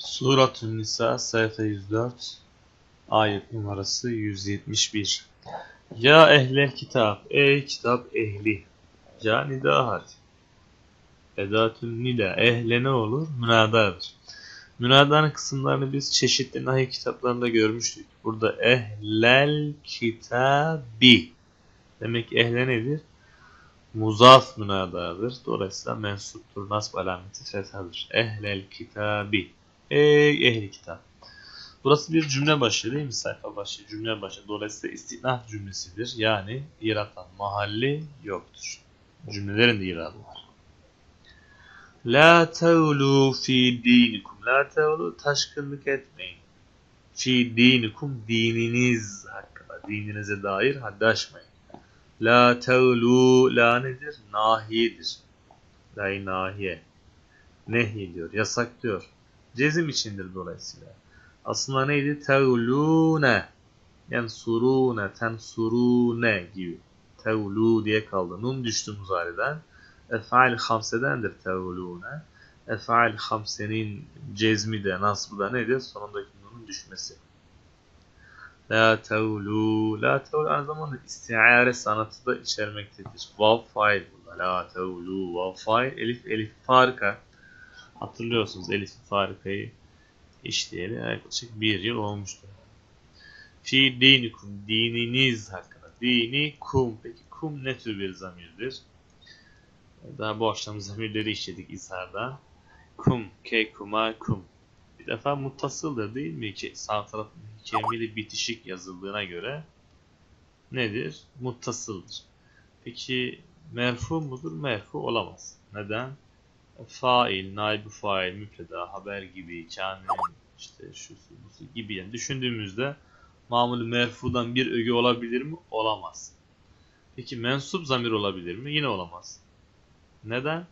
Suratun Nisa sayfa 104 ayet numarası 171. Ya ehlel kitap, ey kitap ehli. Ya nida harfi. Edatün nida, ehle ne olur? Münadadır. Münadanın kısımlarını biz çeşitli nahiy kitaplarında görmüştük. Burada ehlel kitabi. Demek ki ehle nedir? Muzaf münadadır. Dolayısıyla mensuptur. Nasb alameti fethadır. Ehlel kitabi. Ey ehli kitap. Burası bir cümle başı değil mi? Sayfa başı, cümle başı. Dolayısıyla istinaf cümlesidir. Yani iratan mahalli yoktur. Cümlelerin de iradı var. La tevlu fi dinikum. La tevlu taşkınlık etmeyin. Fi dinikum dininiz hakkında. Dininize dair haddi aşmayın. La tevlu la nedir? Nahiyedir. La nahiye. Nehyediyor, yasaklıyor. Cezim içindir dolayısıyla. Aslında neydi? Tevlûne. Yensurûne, tensurûne gibi. Tevlû diye kaldı. Nun düştü muzariden. Ef'al hamsedendir tevlûne. Ef'al hamsenin cezmi de, nasbı da nedir? Sonundaki nunun düşmesi. La tevlû. La tevlû aynı zamanda istiare sanatı da içermektedir. Vav fail burada. La tevlû. Vav fail. Elif farka. Hatırlıyorsunuz elif farikayı işleyeli yaklaşık bir yıl olmuştur. Fi dinikum, dininiz hakkında. Dini kum. Peki kum ne tür bir zamirdir? Daha bu akşam zamirleri işledik İsa'da. Kum, ke kuma kum. Bir defa muttasıldır değil mi? Ki sağ tarafındaki kelimeyle bitişik yazıldığına göre nedir? Muttasıldır. Peki merfu mudur? Merfu olamaz. Neden? Fail, naib-i fail, müpteda, haber gibi, kânenin işte şusu, busu gibi yani düşündüğümüzde mamul merfudan bir öge olabilir mi? Olamaz. Peki mensup zamir olabilir mi? Yine olamaz. Neden?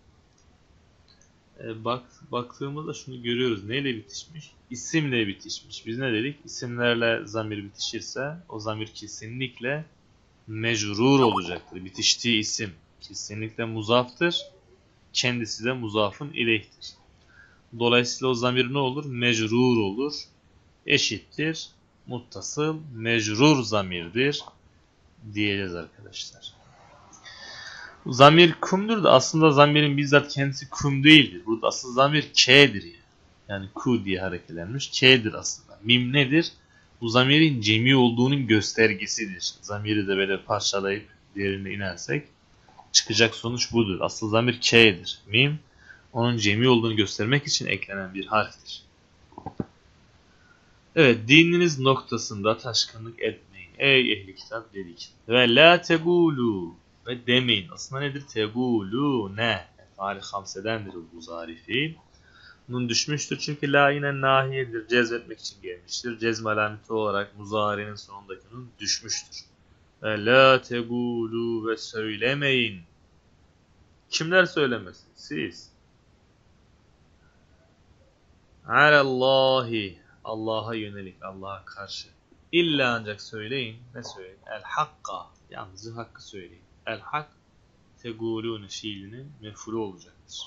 Baktığımızda şunu görüyoruz. Neyle bitişmiş? İsimle bitişmiş. Biz ne dedik? İsimlerle zamir bitişirse o zamir kesinlikle mecrur olacaktır. Bitiştiği isim kesinlikle muzaftır. Kendisi de muzafın ileyhtir. Dolayısıyla o zamir ne olur? Mecrur olur. Eşittir. Muttasıl mecrur zamirdir diyeceğiz arkadaşlar. Zamir kumdur da aslında zamirin bizzat kendisi kum değildir. Burada asıl zamir k'dir yani. Yani ku diye hareketlenmiş. K'dir aslında. Mim nedir? Bu zamirin cemi olduğunun göstergesidir. Zamiri de böyle parçalayıp derine inersek çıkacak sonuç budur. Asıl zamir k'dir. Mim onun cemi olduğunu göstermek için eklenen bir harftir. Evet, dininiz noktasında taşkınlık etmeyin. Ey ehli kitap dedik. Ve la tegulu ve demeyin. Aslında nedir? Tegulu ne? Efali hamsedendir bu zarifi. Nun düşmüştür çünkü la yine nahiyedir. Cezmetmek için gelmiştir. Cezm alameti olarak muzari'nin sonundaki nun düşmüştür. Ve la tegulu ve söylemeyin. Kimler söylemesin? Siz. Alallahi. Allah'a yönelik, Allah'a karşı. İlla ancak söyleyin. Ne söyleyin? El hakka. Yalnızca hakkı söyleyin. El hak tegulûne fiilinin mef'ulü olacaktır.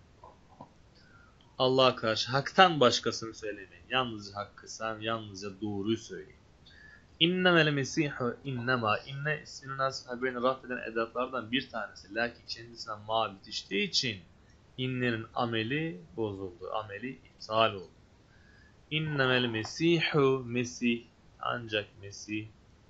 Allah'a karşı haktan başkasını söylemeyin. Yalnızca hakkı, sen yalnızca doğruyu söyleyin. İnnemel mesihu innema. İnne isminin asıl haberini raf eden edatlardan bir tanesi. Lakin kendisine ma bitiştiği için innenin ameli bozuldu. Ameli iptal oldu. İnnemel mesihu. Mesih ancak Mesih.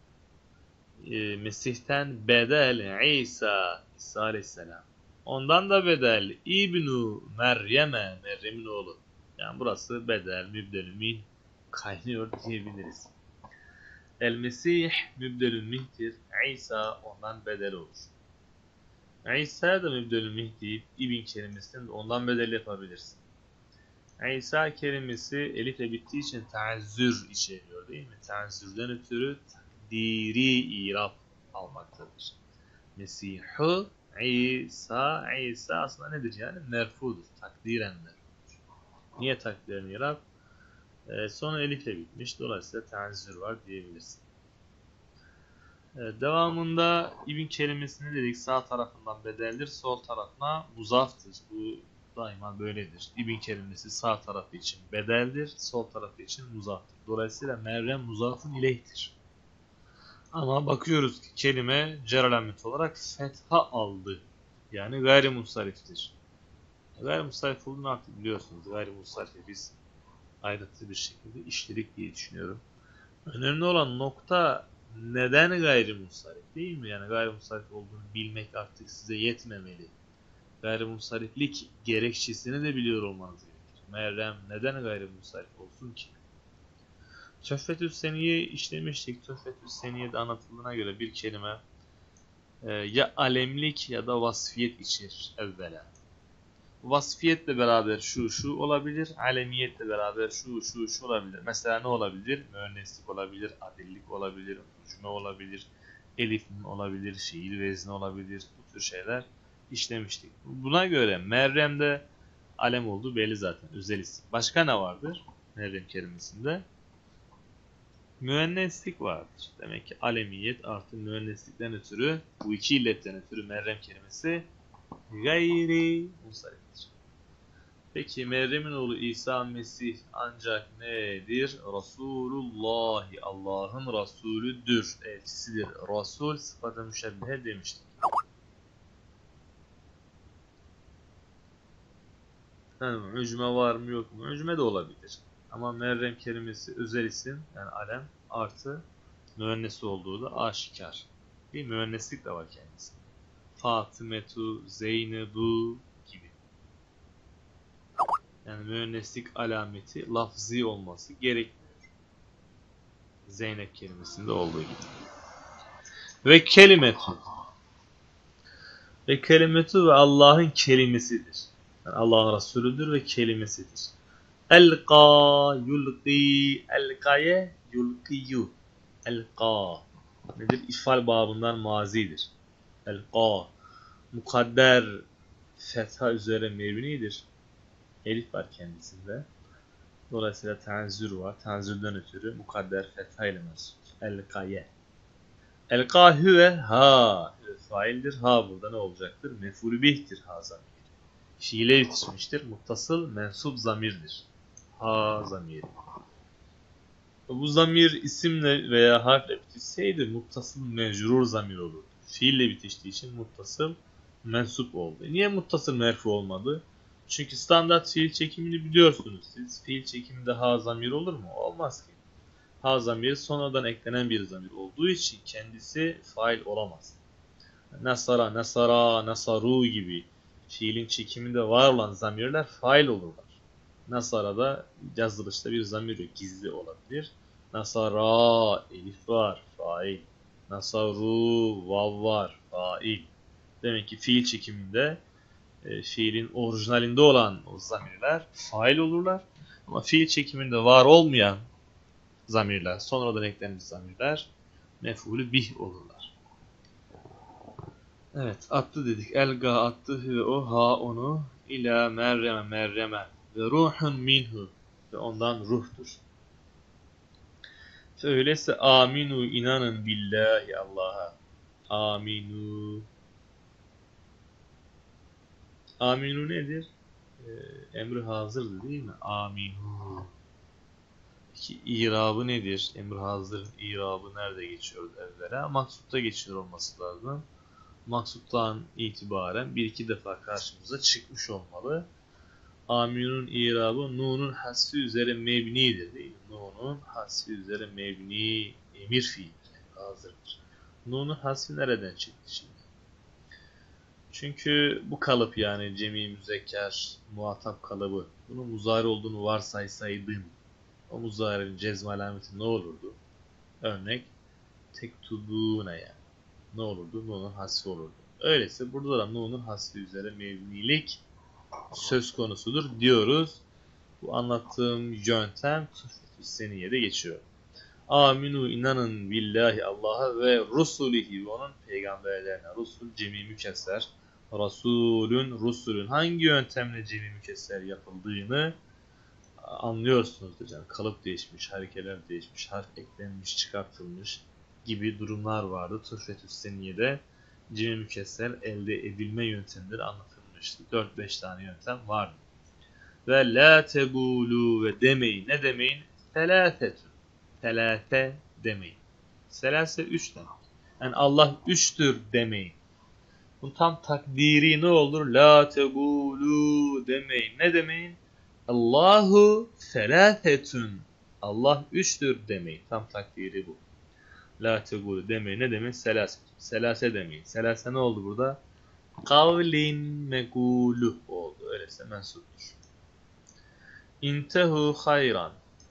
Mesih'ten bedel İsa aleyhisselam. Ondan da bedel İbnu Meryem'e, Meryem'in oğlu. Yani burası bedel, mübdelü min kaynıyor diyebiliriz. El Mesih mübdelü minhtir. İsa ondan bedel olur. İsa'ya da mübdelü min deyip İbn kelimesinden de ondan bedel yapabilirsin. İsa kelimesi elifle bittiği için teazzür içeriyor değil mi? Teazzürden ötürü takdiri irab almaktadır. Mesihu İsa aslında nedir yani? Merfudur. Takdiren merfudur. Niye takdiren irab? Sonra elifle bitmiş. Dolayısıyla teazzür var diyebilirsin. Devamında İbn kelimesini dedik sağ tarafından bedeldir, sol tarafına muzaftır. Bu daima böyledir. İbn kelimesi sağ tarafı için bedeldir, sol tarafı için muzaftır. Dolayısıyla Meryem muzafın ileyhtir. Ama bakıyoruz ki kelime cer alameti olarak fetha aldı. Yani gayrimunsariftir. Gayrimunsarif olduğunu artık biliyorsunuz. Gayrimunsarifi biz ayrıntılı bir şekilde işledik diye düşünüyorum. Önemli olan nokta neden gayrimunsarif değil mi? Yani gayrimunsarif olduğunu bilmek artık size yetmemeli. Gayrimunsariflik gerekçesini de biliyor olmanız gerekir. Meryem neden gayrimunsarif olsun ki? Töhfetü Seniye işlemiştik. Töhfetü Seniye'de anlatıldığına göre bir kelime ya alemlik ya da vasfiyet içerir evvela. Vasfiyetle beraber şu olabilir, alemiyetle beraber şu olabilir. Mesela ne olabilir? Müenneslik olabilir, adillik olabilir, ucme olabilir, elif olabilir, fiil vezni olabilir. Bu tür şeyler işlemiştik. Buna göre Meryem'de alem olduğu belli zaten, özel isim. Başka ne vardır Meryem kelimesinde? Müenneslik vardır. Demek ki alemiyet artı müenneslikten ötürü, bu iki illetten ötürü Meryem kelimesi gayri munsariftir. Peki Meryem'in oğlu İsa Mesih ancak nedir? Resulullah, Allah'ın Resulüdür, elçisidir. Resul sıfat-ı müşebbihe demiştik. Yani mücme var mı yok mu? Mücme de olabilir. Ama Meryem kelimesi özel isim yani alem artı müennesi olduğu da aşikar. Bir müenneslik de var kendisinde. Fatimetu, Zeynebu gibi. Yani müenneslik alameti lafzi olması gerekmiyor. Zeynep kelimesinde olduğu gibi. Ve kelimetu. Ve kelimetu ve Allah'ın kelimesidir. Yani Allah'ın Resulüdür ve kelimesidir. Elqa yulqi. Elqaye yulqiyu. Elqa. Nedir? İfal babından mazidir. Elqa. Mukadder fetha üzere mebnidir. Elif var kendisinde. Dolayısıyla tenzür var. Tenzürden ötürü mukadder fetha ile mesut. Elqaye. Elqa huve ha. Faildir. Ha burada ne olacaktır? Mef'ulü bih'tir ha zamiri. Fiile yetişmiştir. Muttasıl mensup zamirdir. Ha zamiri. Bu zamir isimle veya harfle bitişseydi muttasıl mecrur zamir olurdu. Fiille bitiştiği için muttasıl mensup oldu. Niye muttasıl merfu olmadı? Çünkü standart fiil çekimini biliyorsunuz siz. Fiil çekiminde ha zamir olur mu? Olmaz ki. Ha zamiri sonradan eklenen bir zamir olduğu için kendisi fail olamaz. Nasara, nasara, nasaru gibi fiilin çekiminde var olan zamirler fail olurlar. Nasara'da yazılışta bir zamir yok, gizli olabilir. Nasara, elif var, fail. Nasaru, vav var, fail. Demek ki fiil çekiminde fiilin orijinalinde olan o zamirler fail olurlar. Ama fiil çekiminde var olmayan zamirler, sonradan eklenmiş zamirler mef'ulü bih olurlar. Evet, attı dedik. Elga attı ve o ha onu ila Meryem'e Meryem'e ve ruhun minhu ve ondan ruhtur. Öyleyse aminu inanın billahi Allah'a. Aminu. Aminu nedir? Emri hazırdır değil mi? Aminu. Peki irabı nedir? Emri hazır irabı nerede geçiyor evvela? Maksutta geçiyor olması lazım. Maksuttan itibaren bir iki defa karşımıza çıkmış olmalı. Aminun irabı nunun hasfi üzere mebnidir değil mi? Nunun hasfi üzere mebni emir fiil hazırdır. Nunun hasfi nereden çıktı şimdi? Çünkü bu kalıp yani cemi müzekker muhatap kalıbı bunun muzari olduğunu varsaysaydın o muzari'nin cezm alameti ne olurdu? Örnek tektubune yani. Ne olurdu? Nun'un hasfi olurdu. Öyleyse burada da Nun'un hasfi üzere mevnilik söz konusudur diyoruz. Bu anlattığım yöntem Tuhfetü Seniye'de geçiyor. Aminu inanın billahi Allah'a ve rusulihi ve onun peygamberlerine. Rusul cemi mükesser. Rusulün hangi yöntemle cemi mükesser yapıldığını anlıyorsunuzdur. Yani kalıp değişmiş, harekeler değişmiş, harf eklenmiş, çıkartılmış gibi durumlar vardı. Tuhfetü Seniye'de cemi mükesser elde edilme yöntemleri anlatılmıştır. İşte 4-5 tane yöntem var. Ve la tegulu ve demeyin. Ne demeyin? Telâfetun. Telâfe demeyin. Selase 3 demek. Yani Allah 3'tür demeyin. Bu tam takdiri ne olur? La tegulu demeyin. Ne demeyin? Allahu selâfetun. Allah 3'tür demeyin. Tam takdiri bu. La tegulu demeyin. Ne demek? Selase. Selase demeyin. Selase ne oldu burada? Kavlin megulu oldu. Öyleyse mensuptur. İntehu hayran.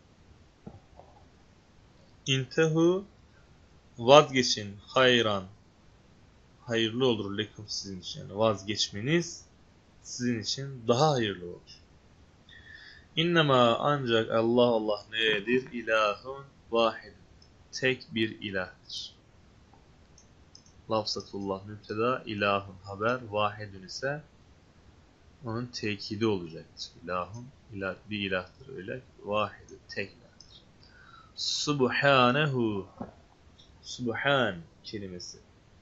İntehu vazgeçin. Hayran. Hayırlı olur lekum sizin için. Yani vazgeçmeniz sizin için daha hayırlı olur. İnnemâ ancak Allah nedir? İlahun vahid. Tek bir ilahdır. Lafzatullah müpteda, ilahun haber, vahidun ise onun tekidi olacaktır. İlahun, bir ilahtır öyle. Vahidun, tek ilahdır. Subhanehu. Subhan kelimesi.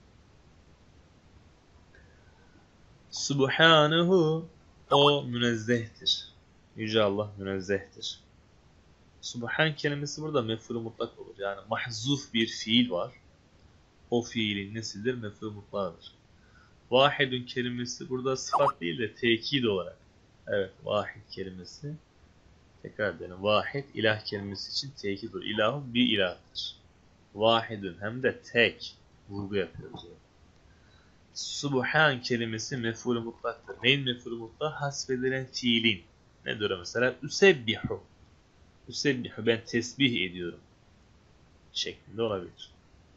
Subhanehu o münezzehtir. Yüce Allah münezzehtir. Subhan kelimesi burada mef'ul mutlak olur. Yani mahzuf bir fiil var. O fiilin nesidir? Mef'ul mutlaqdır. Vahidun kelimesi burada sıfat değil de tekid olarak. Evet, vahid kelimesi. Tekrar edelim. Vahid ilah kelimesi için tekid olur. İlahun bir ilahdır. Vahidun hem de tek. Vurgu yapıyoruz. Subhan kelimesi mef'ul mutlaktır. Neyin mef'ul mutlak? Hasfedilen fiilin. Nedir o mesela? Üsebbihu. Üsebbihu ben tesbih ediyorum. Şeklinde olabilir.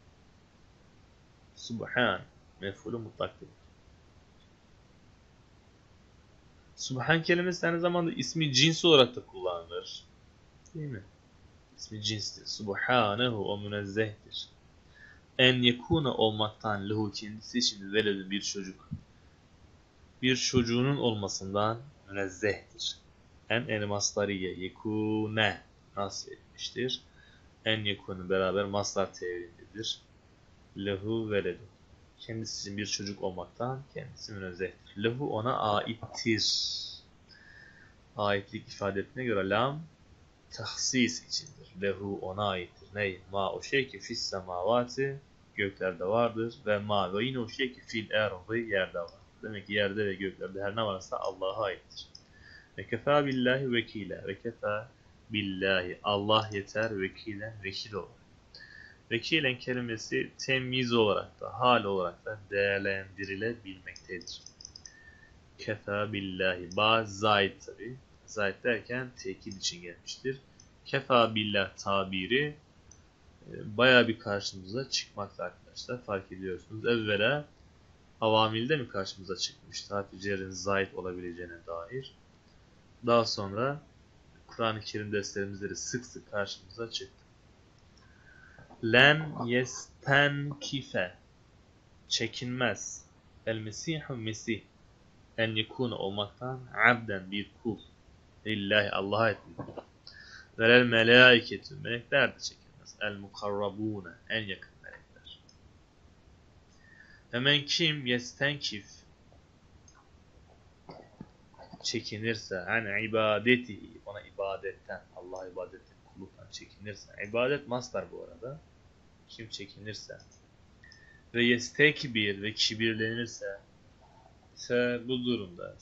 Subhan mef'ul mutlaktır. Subhan kelimesi aynı zamanda ismi cins olarak da kullanılır. Değil mi? İsmi cinstir. Subhanehu o münezzehtir. En yekune olmaktan lehu kendisi için veledü bir çocuk. Bir çocuğunun olmasından münezzehtir. En masdariye yekune nasıl etmiştir? En yekune beraber masdar tevrindedir. Lehu veledü. Kendisi için bir çocuk olmaktan kendisi münezzehtir. Lehu ona aittir. Aitlik ifade ettiğine göre lam tahsis içindir. Lehu ona aittir. Ney? Ma o şey ki fis semavati göklerde vardır ve ma ve yine o şey ki fil erdi yerde var. Demek ki yerde ve göklerde her ne varsa Allah'a aittir. Ve kefa billahi vekile. Ve kefa billahi Allah yeter vekilen vekil olur. Vekilen kelimesi temyiz olarak da hal olarak da değerlendirilebilmektedir. Kefa billahi. Ba zayid tabi. Zayid derken tekil için gelmiştir. Kefa billah tabiri baya bir karşımıza çıkmakta arkadaşlar. Fark ediyorsunuz. Evvela avamilde mi karşımıza çıkmıştı? Harf-i cerrin zayid olabileceğine dair. Daha sonra Kur'an-ı Kerim derslerimizde de sık sık karşımıza çıktı. Len yestenkife çekinmez. El mesihu mesih en yekune olmaktan abden bir kul. Lillahi Allah'a etmek. Velel melâiketu melekler de çekilmez. El mukarrabûne en yakın melekler. Hemen kim yestenkif çekinirse an ibadetihi ona ibadetten Allah'a ibadetten kulluktan çekinirse ibadet mastar bu arada kim çekinirse ve yestekbir ve kibirlenirse bu durumda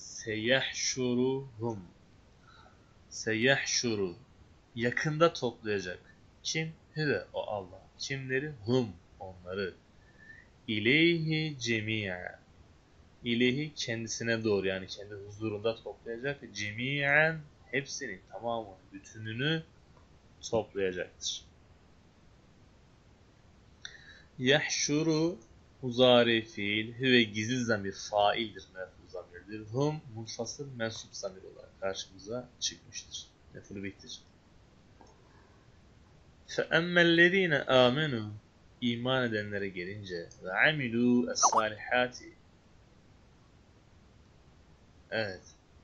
seyahşuru yakında toplayacak. Kim? Hüve o Allah. Kimleri? Hum onları. İleyhi cemi'a. İleyhi kendisine doğru yani kendi huzurunda toplayacak. Cemi'en hepsini tamamını bütününü toplayacaktır. Yahşuru muzari fiil hüve gizli zamir faildir mef'ul zamirdir. Hum munfasıl mensup zamir olarak karşımıza çıkmıştır. Mef'ul bihtir. فَأَمَّا آمَنُوا iman edenlere gelince ve amilu es-salihati evet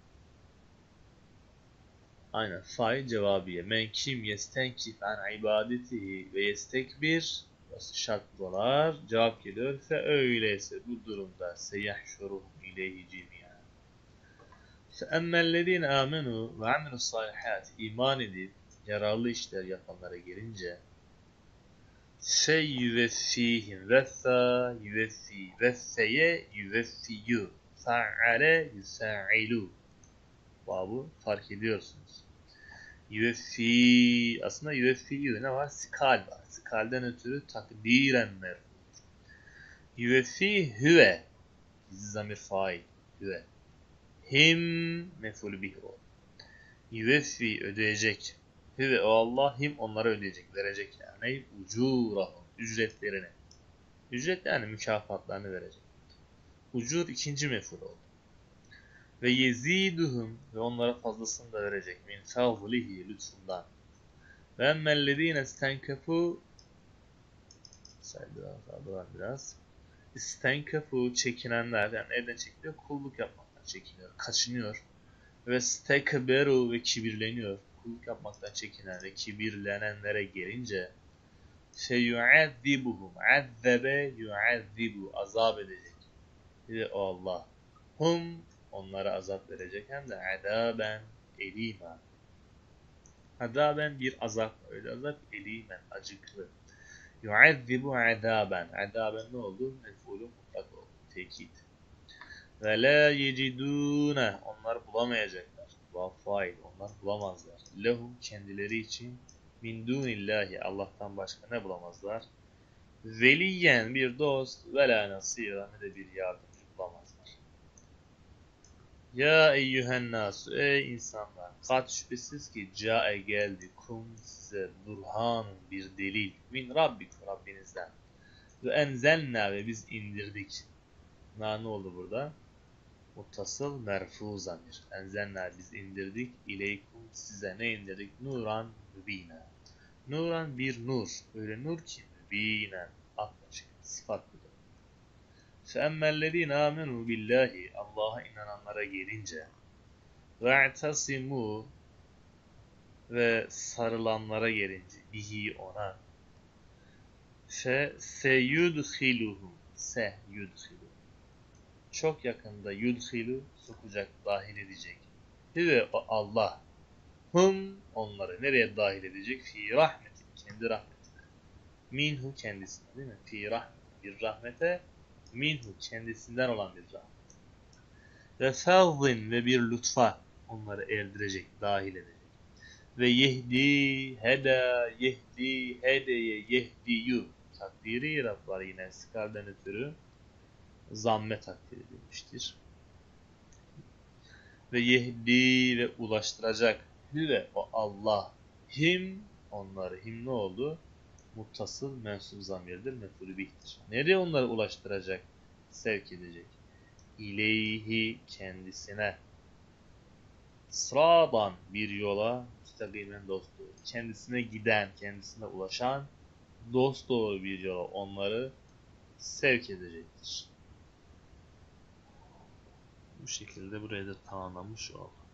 aynen fail cevabıya men kim yestenkif an ibadetihi ve yestekbir şartlar cevap geliyor fe öyleyse bu durumda seyahşuruhum ileyhi cemiyen فَاَمَّا الَّذ۪ينَ آمَنُوا وَعَمِلُوا الصَّالِحَاتِ İman edip yararlı işler yapanlara gelince فَيُوَفِّيهِمْ veffa yüveffi veffeye yüveffiyu fa'ale yufa'ilü babı fark ediyorsunuz. Yüveffi aslında yüveffiyu ne var? Skal var. Skalden ötürü takdiren merfu. Yüveffi hüve zamir fail hüve. Him mef'ul bih o. Yüveffi ödeyecek. Hüve o Allah him onlara ödeyecek, verecek yani. Ucurahum ücretlerini. Ücret yani mükafatlarını verecek. Ucur ikinci mef'ul oldu. Ve yeziduhum ve onlara fazlasını da verecek. Min fazlihi lütfundan. Ve emmellezine istenkefu biraz. İstenkefu çekinenler yani nereden çekiliyor? Kulluk yapmaktan çekiniyor. Kaçınıyor. Ve stekberu ve kibirleniyor. Kulluk yapmaktan çekinen ve kibirlenenlere gelince feyuazzibuhum azzebe yuazzibu azap edecek. Bir de o Allah. Hum onlara azap verecek hem de azaben elima. Azaben bir azap. Öyle azap elimen acıklı. Yuazzibu azaben. Azaben ne oldu? Mef'ulü mutlak oldu. Tekit. Ve la yecidûne. Onlar bulamayacaklar. Vafail. Onlar bulamazlar. Lehum kendileri için min dunillahi. Allah'tan başka ne bulamazlar? Veliyen bir dost ve la nasira ne de bir yardımcı bulamazlar. Ya eyyühen nasu ey insanlar kat şüphesiz ki cae geldi kum size burhanun bir delil min rabbikum Rabbinizden ve enzelna ve biz indirdik. Ne oldu burada? Muttasıl merfu zamir. Enzelna biz indirdik ileykum size ne indirdik? Nuran mübina. Nuran bir nur. Öyle nur ki mübinen. Apaçık. Sıfat budur. فَاَمَّا آمَنُوا billahi Allah'a inananlara gelince وَاَعْتَصِمُوا ve sarılanlara gelince bihi ona فَسَيُدْخِلُهُمْ سَيُدْخِلُهُمْ çok yakında yudhilu sokacak, dahil edecek. Ve Allah hum onları nereye dahil edecek? Fi rahmetin kendi rahmetine. Minhu kendisine değil mi? Fi rahmetin bir rahmete minhu kendisinden olan bir rahmet. Ve fazlin ve bir lütfa onları erdirecek, dahil edecek. Ve yehdi, heda, yehdi, hedeye, yehdiyu. Takdiri Rab var yine skalden ötürü zamme takdir edilmiştir. Ve yehdi ve ulaştıracak. Hüve o Allah. Him onları. Him ne oldu? Muttasıl mensup zamirdir. Mef'ulü bihtir. Nereye onları ulaştıracak? Sevk edecek. İleyhi kendisine. Sıradan bir yola müstakimen dosdoğru. Kendisine giden, kendisine ulaşan dosdoğru bir yola onları sevk edecektir. Bu şekilde burayı da tamamlamış olduk.